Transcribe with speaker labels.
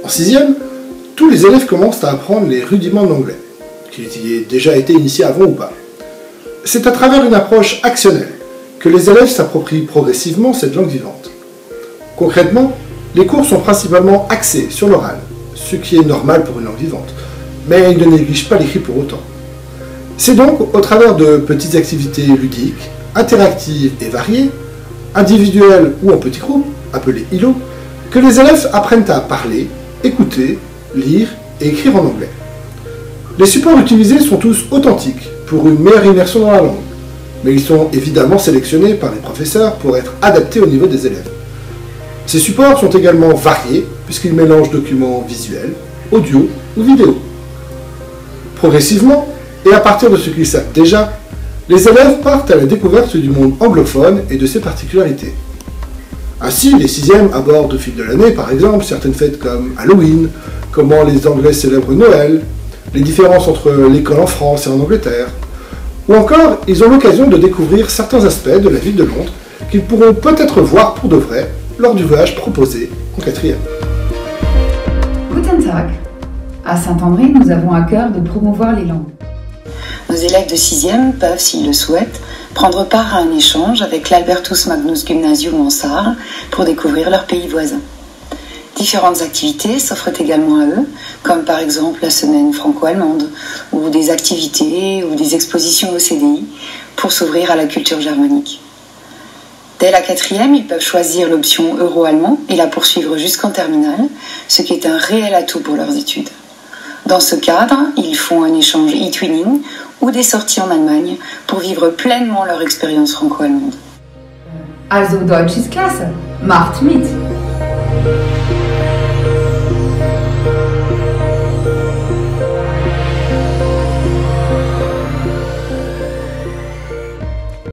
Speaker 1: En 6e, tous les élèves commencent à apprendre les rudiments de l'anglais, qu'ils y aient déjà été initiés avant ou pas. C'est à travers une approche actionnelle que les élèves s'approprient progressivement cette langue vivante. Concrètement, les cours sont principalement axés sur l'oral, ce qui est normal pour une langue vivante, mais ils ne négligent pas l'écrit pour autant. C'est donc au travers de petites activités ludiques, interactives et variées, individuelles ou en petits groupes, appelés ILO, que les élèves apprennent à parler, écouter, lire et écrire en anglais. Les supports utilisés sont tous authentiques pour une meilleure immersion dans la langue, mais ils sont évidemment sélectionnés par les professeurs pour être adaptés au niveau des élèves. Ces supports sont également variés puisqu'ils mélangent documents visuels, audio ou vidéo. Progressivement, et à partir de ce qu'ils savent déjà, les élèves partent à la découverte du monde anglophone et de ses particularités. Ainsi, les 6e abordent au fil de l'année, par exemple, certaines fêtes comme Halloween, comment les Anglais célèbrent Noël, les différences entre l'école en France et en Angleterre, ou encore, ils ont l'occasion de découvrir certains aspects de la ville de Londres qu'ils pourront peut-être voir pour de vrai lors du voyage proposé en 4e.
Speaker 2: Guten Tag. À Saint-André, nous avons à cœur de promouvoir les langues.
Speaker 3: Nos élèves de 6e peuvent, s'ils le souhaitent, prendre part à un échange avec l'Albertus Magnus Gymnasium en Sarre pour découvrir leur pays voisin. Différentes activités s'offrent également à eux, comme par exemple la semaine franco-allemande, ou des activités ou des expositions au CDI pour s'ouvrir à la culture germanique. Dès la 4e, ils peuvent choisir l'option euro-allemand et la poursuivre jusqu'en terminale, ce qui est un réel atout pour leurs études. Dans ce cadre, ils font un échange e-twinning ou des sorties en Allemagne pour vivre pleinement leur expérience franco-allemande.
Speaker 2: Also Deutsch ist klasse. Macht mit!